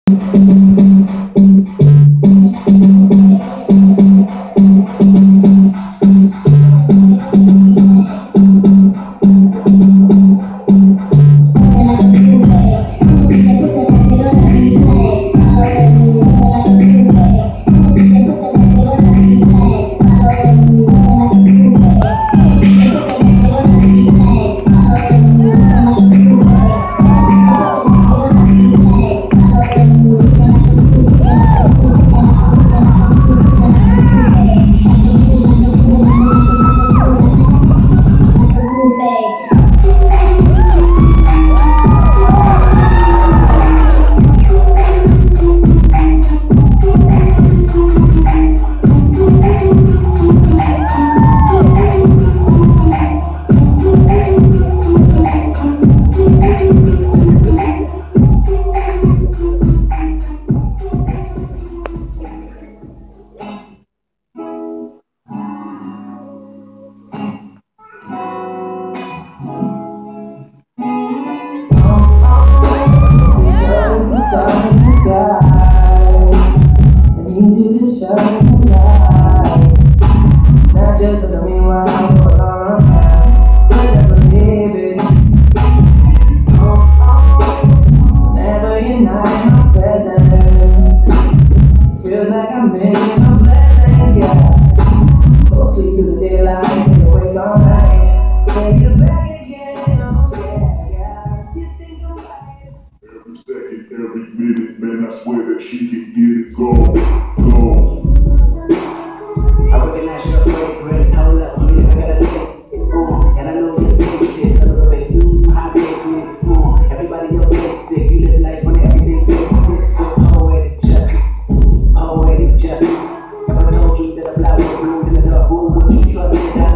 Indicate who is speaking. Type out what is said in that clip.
Speaker 1: Every minute, man, I swear that she can get it go.
Speaker 2: I recognize your fragrance, hold up, you I gotta say it, and I know your business, a little bit, high business, everybody else gets sick, you live life on everyday basis, with poetic justice, if I told you that a flower bloomed in the dark room, would you trust it?